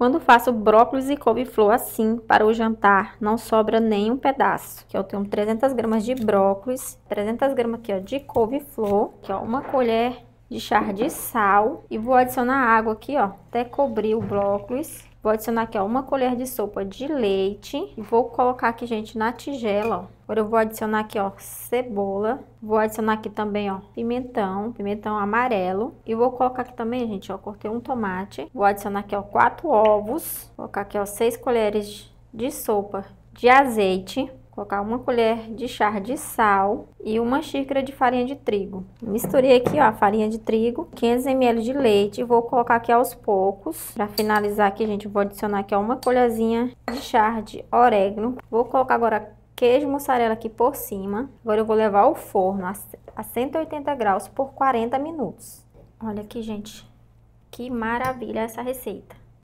Quando faço brócolis e couve-flor assim para o jantar, não sobra nenhum pedaço. Aqui eu tenho 300 gramas de brócolis, 300 gramas aqui ó, de couve-flor, aqui ó, uma colher de chá de sal e vou adicionar água aqui ó, até cobrir o brócolis. Vou adicionar aqui ó, uma colher de sopa de leite e vou colocar aqui, gente, na tigela, ó. Agora eu vou adicionar aqui ó, cebola, vou adicionar aqui também ó, pimentão amarelo e vou colocar aqui também, gente, ó, cortei um tomate. Vou adicionar aqui ó, 4 ovos, vou colocar aqui ó, 6 colheres de sopa de azeite. Colocar uma colher de chá de sal e uma xícara de farinha de trigo. Misturei aqui, ó, a farinha de trigo, 500 ml de leite. Vou colocar aqui aos poucos. Para finalizar aqui, gente, vou adicionar aqui, ó, uma colherzinha de chá de orégano. Vou colocar agora queijo mussarela aqui por cima. Agora eu vou levar ao forno a 180 graus por 40 minutos. Olha aqui, gente, que maravilha essa receita.